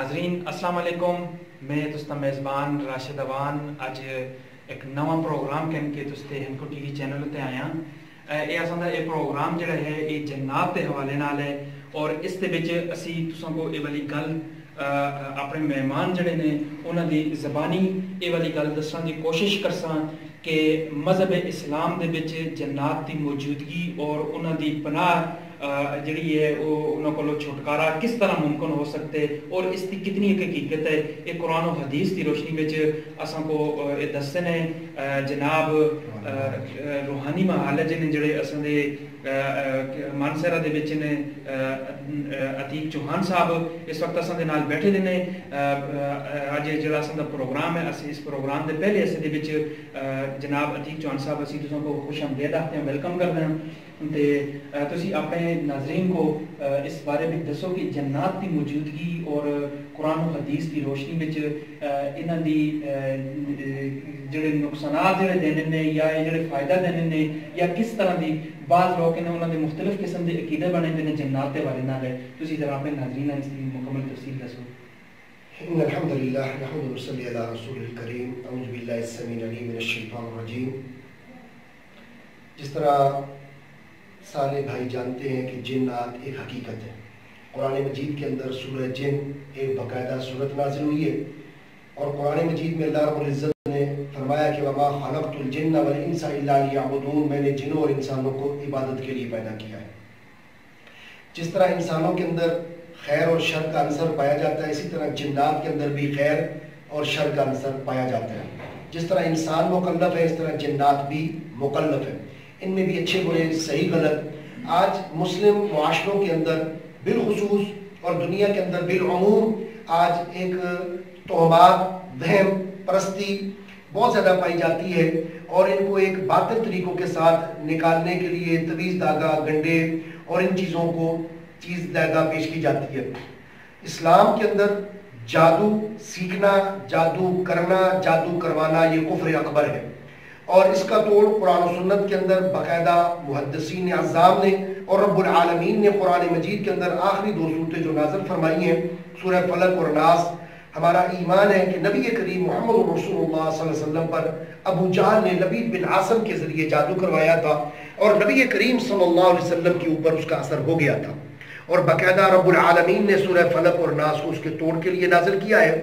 नाजरीन अस्सलाम वालेकुम। मैं तुस्ता मेज़बान राशिद अवान अज एक नवा प्रोग्राम के तुस्ते हमको टीवी चैनल उत्ते आया। ये असां दा प्रोग्राम जिहड़ा है ये जन्नत के हवाले नाल है और इस दे विच असी तुसां को ये वाली गल अपने मेहमान जिहड़े ने उन्हां दी ज़बानी ये वाली गल दस्सण दी कोशिश करसां कि मज़हब इस्लाम दे विच जन्नत की मौजूदगी और उन्हां दी पनाह जिहड़ी है वो उन्हां कोलों छुटकारा किस तरह मुमकिन हो सकते और इसकी कितनी एक हकीकत है ये कुरान और हदीस की रोशनी में असां को ये दसते ने जनाब रूहानी महाल जिन्हें जिहड़े असां दे मानसरा दे विच ने अतीक चौहान साहब इस वक्त असां दे नाल बैठे दे ने। अज जिहड़ा असां दा प्रोग्राम है असीं इस प्रोग्राम दे पहले असीं दे विच जनाब अतीक चौहान साहब असीं तुसां को खुश आमदीद आखदे हैं, वेलकम करदे हैं ते तुसी अपने नाजरीन को इस बारे में दसो कि जन्नत की मौजूदगी और कुरान और हदीस की रोशनी में इन्हां दी जिहड़े नुकसानात जिहड़े देने ने या जिहड़े फायदा देने ने या किस तरह की बाज़ लोग इन्हां उन्हां दे मुख्तलिफ किस्म के अकीदे बने ने जन्नत के बारे नाल है। तुसी जरा अपने नाजरीन इसकी मुकम्मल तफसील दसो। इन्नल हम्दुलिल्लाह नहमदुहु व नसल्ली अला रसूलिल करीम अऊज़ु बिल्लाहि अस्समीइल अलीम मिनश शैतानिर रजीम। जिस तरह सारे भाई जानते हैं कि जिन्नात एक हकीकत है। कुरान मजीद के अंदर सूरह जिन एक बाकायदा सूरत नाज़िल हुई है और कुरान मजीद में अल्लाह रब्बुल इज़्ज़त ने फरमाया कि वमा खलक़तुल जिन्ना वल इंसा इल्ला लियअबुदून, मैंने जिन्नों और इंसानों को इबादत के लिए पैदा किया है। जिस तरह इंसानों के अंदर खैर और शर का अंसर पाया जाता है, इसी तरह जिन्नात के अंदर भी खैर और शर का अंसर पाया जाता है। जिस तरह इंसान मुकल्लफ है इस तरह जिन्नात भी मुकल्लफ है, इनमें भी अच्छे बुरे सही गलत। आज मुस्लिम मुआशरों के अंदर बिलखुसूस और दुनिया के अंदर बिलअमूम आज एक तोहमात वहम परस्ती बहुत ज़्यादा पाई जाती है और इनको एक बातिल तरीक़ों के साथ निकालने के लिए तवीज़ धागा गंडे और इन चीज़ों को चीज़ धागा पेश की जाती है। इस्लाम के अंदर जादू सीखना, जादू करना, जादू करवाना ये कुफ्र अकबर है और इसका तोड़ कुरान और सुन्नत के अंदर बाकायदा मुहद्दिसीन अज़्ज़ाम ने और रब्बुल आलमीन ने कुरान मजीद के अंदर आखिरी दो सूरतें जो नाज़िल फरमाई हैं सूरह फलक और नास। हमारा ईमान है कि नबी करीम मोहम्मद रसूलुल्लाह सल्लल्लाहु अलैहि वसल्लम पर अबू जहल ने लबीद बिन आसम के ज़रिए जादू करवाया था और नबी करीम सल्लल्लाहु अलैहि वसल्लम के ऊपर उसका असर हो गया था और बाकायदा रब्बुल आलमीन ने सूरह फलक और नास को उसके तोड़ के लिए नाज़िल किया है।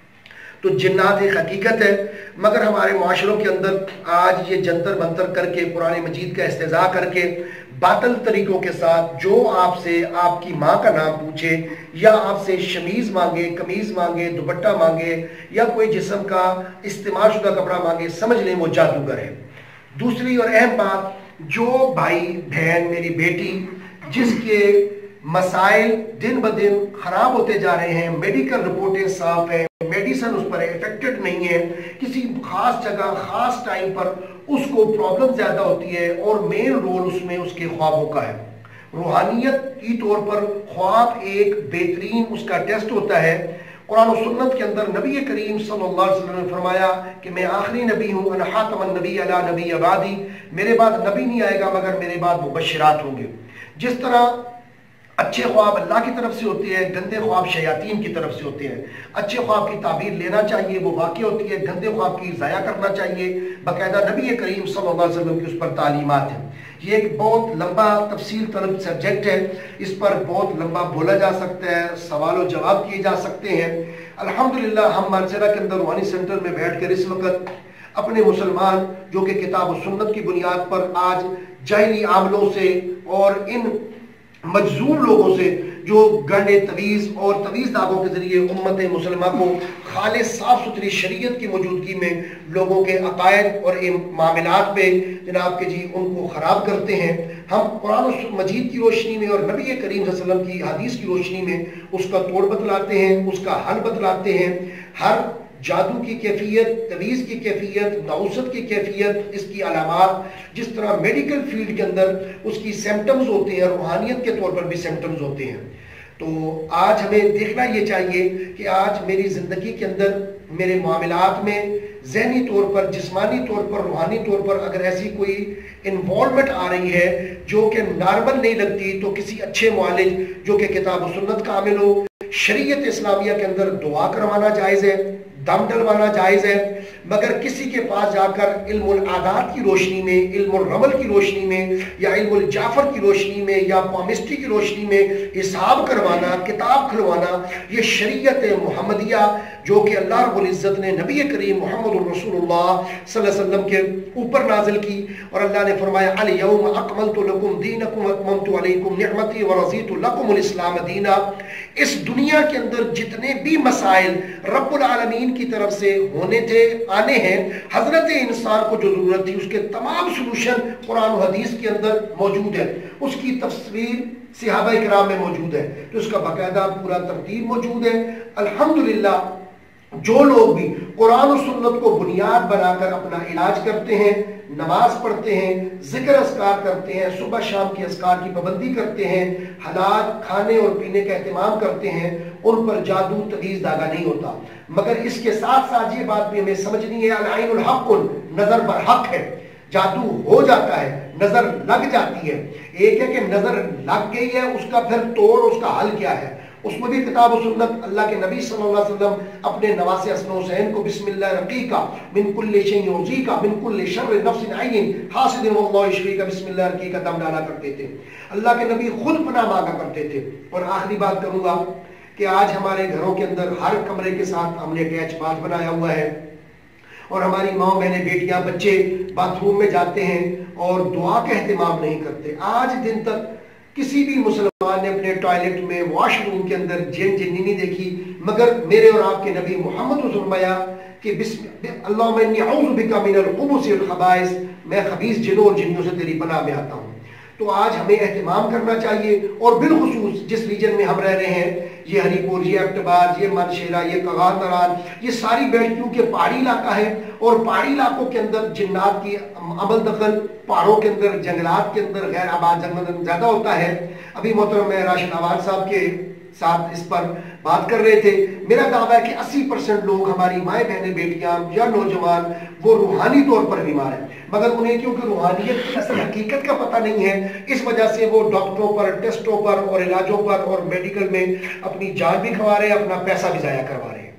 तो जिन्नात एक हकीकत है, मगर हमारे माशरों के अंदर आज ये जंतर मंतर करके कुरान मजीद का इस्तेज़ा करके बातिल तरीक़ों के साथ जो आपसे आपकी माँ का नाम पूछे या आपसे शमीज़ मांगे, कमीज़ मांगे, दुपट्टा मांगे या कोई जिस्म का इस्तेमाल शुदा कपड़ा मांगे, समझ लें वो जादूगर है। दूसरी और अहम बात, जो भाई बहन मेरी बेटी जिसके मसाइल दिन ब दिन ख़राब होते जा रहे हैं, मेडिकल रिपोर्टें साफ हैं, मेडिसिन उस पर इफेक्टेड नहीं है, किसी खास जगह खास टाइम पर उसको प्रॉब्लम ज़्यादा होती है और मेन रोल उसमें उसके ख्वाबों का है। रूहानियत की तौर पर ख्वाब एक बेहतरीन उसका टेस्ट होता है। कुरान और सुन्नत के अंदर नबी करीम सल्लल्लाहु अलैहि वसल्लम ने फरमाया कि मैं आखिरी नबी हूँ, अना खातमुन नबी अला नबी अबादी, मेरे बाद नबी नहीं आएगा मगर मेरे बाद मुबश्शिरात होंगे। जिस तरह अच्छे ख्वाब अल्लाह की तरफ से होते हैं, गंदे ख्वाब शयातीन की तरफ से होते हैं। अच्छे ख्वाब की ताबीर लेना चाहिए, वो वाक़ई होती है, गंदे ख्वाब की ज़ाया करना चाहिए। बाकायदा नबी करीम सल्लल्लाहु अलैहि वसल्लम की उस पर तालीमात हैं। ये एक बहुत लंबा तफसील तलब सब्जेक्ट है, इस पर बहुत लंबा बोला जा सकता है, सवाल और जवाब किए जा सकते हैं। अल्हम्दुलिल्लाह हम मानसरा के अंदर रूहानी सेंटर में बैठ कर इस वक्त अपने मुसलमान जो कि किताब और सुन्नत की बुनियाद पर आज जाहिली आमलों से और इन मजजूम लोगों से जो गंडे तवीज़ और तवीज़ दागों के ज़रिए उम्मत मुसलमा को खालिस साफ़ सुथरी शरीयत की मौजूदगी में लोगों के अकायद और इन मामलात पे जनाब के जी उनको ख़राब करते हैं। हम कुरान मजीद की रोशनी में और नबी करीम सल्लल्लाहु अलैहि वसल्लम की हदीस की रोशनी में उसका तोड़ बतलाते हैं, उसका हल बतलाते हैं। हर जादू की कैफियत, तवीज़ की कैफियत, नौसत की कैफियत, इसकी अलामात, जिस तरह मेडिकल फील्ड के अंदर उसकी सिम्टम्स होते हैं, रूहानियत के तौर पर भी सिम्टम्स होते हैं। तो आज हमें देखना ये चाहिए कि आज मेरी ज़िंदगी के अंदर मेरे मामलात में ज़हनी तौर पर, जिस्मानी तौर पर, रूहानी तौर पर अगर ऐसी कोई इन्वॉल्वमेंट आ रही है जो कि नॉर्मल नहीं लगती, तो किसी अच्छे मुआलिज जो कि किताब और सुन्नत का आमिल हो शरीयत इस्लामिया के अंदर दुआ करवाना जायज़ है, दम डलवाना जायज़ है, मगर किसी के पास जाकर इल्मुल आदात की रोशनी में, इल्मुल रमल की रोशनी में, या इल्मुल जाफर की रोशनी में, या पामिस्ट्री की रोशनी में हिसाब करवाना, किताब खुलवाना, ये शरीयत मुहम्मदिया जो कि अल्लाह रब्बुल इज़्ज़त ने नबी करीम मुहम्मद रसूलुल्लाह सल्लल्लाहु अलैहि वसल्लम के ऊपर नाजिल की, और अल्लाह ने फरमाया अल यौम अकमलतु लकुम दीनकुम व अतममतु अलैकुम निअमती व रज़ीतु लकुमुल इस्लाम दीना। इस दुनिया के अंदर जितने भी मसाइल रब्बुल आलमीन की तरफ से होने थे, आने हैं, हजरत इंसान को जो जरूरत थी उसके तमाम सलूशन कुरान और हदीस के अंदर मौजूद है, उसकी तफसीर सहाबा किराम में मौजूद है, तो उसका बाकायदा पूरा तरतीब मौजूद है। अल्हम्दुलिल्लाह जो लोग भी कुरान और सुन्नत को बुनियाद बनाकर अपना इलाज करते हैं, नमाज पढ़ते हैं, जिक्र अस्कार करते हैं, सुबह शाम की अस्कार की पाबंदी करते हैं, हलाल खाने और पीने का एहतमाम करते हैं, उन पर जादू तवीज़ धागा नहीं होता। मगर इसके साथ साथ ये बात भी हमें समझनी है, अल आइनुल हक़्क़ुन, नजर बर हक है, जादू हो जाता है, नजर लग जाती है। एक है कि नजर लग गई है, उसका फिर तोड़, उसका हल क्या है, उसमें भी किताब और सुन्नत अल्लाह के नबी सल्लल्लाहु अलैहि वसल्लम अपने नवासे हसन हुसैन को बिस्मिल्लाह रकीका मिन कुल्लि शैइन युज़ीका मिन कुल्लि शर्रि नफ्सिन आइन हासिदिन वल्लाहु यशफीका बिस्मिल्लाह रकीका दम डाला करते थे। अल्लाह के नबी खुद पनाह मांगा करते थे। और आखिरी बात करूंगा कि आज हमारे घरों के अंदर हर कमरे के साथ हमने अटैच बाथ बनाया हुआ है, और हमारी माँ बहनें बेटियां बच्चे बाथरूम में जाते हैं और दुआ का एहतमाम नहीं करते। आज दिन तक किसी भी मुसलमान ने अपने टॉयलेट में, वॉशरूम के अंदर जिन जिन्नी नहीं देखी, मगर मेरे और आपके नबी मोहम्मद ने फरमाया कि अल्लाहुम्मा इन्नी अऊज़ु बिका मिनल खुबुसि वल खबाइस, मैं खबीस जिनों और जिन्नियों से तेरी पनाह में आता हूँ। तो आज हमें एहतमाम करना चाहिए, और बिलखुसूस जिस रीजन में हम रह रहे हैं, ये हरीपुर, ये अब्टबाज, ये मनशेरा, ये कगार नरान, ये सारी बेल्ट के पहाड़ी इलाका है, और पहाड़ी इलाकों के अंदर जिन्नात की अमल दखल, पहाड़ों के अंदर, जंगलात के अंदर गैर आबाद जंगल ज्यादा होता है। अभी मोहतरम राशिद आवाज साहब के साथ इस पर बात कर रहे थे। मेरा दावा है कि 80% लोग, हमारी माएँ बहनें बेटियां या नौजवान, वो रूहानी तौर पर बीमार हैं, मगर उन्हें क्योंकि रूहानियत की असल हकीकत का पता नहीं है, इस वजह से वो डॉक्टरों पर, टेस्टों पर और इलाजों पर और मेडिकल में अपनी जान भी खवा रहे हैं, अपना पैसा भी जाया करवा रहे हैं।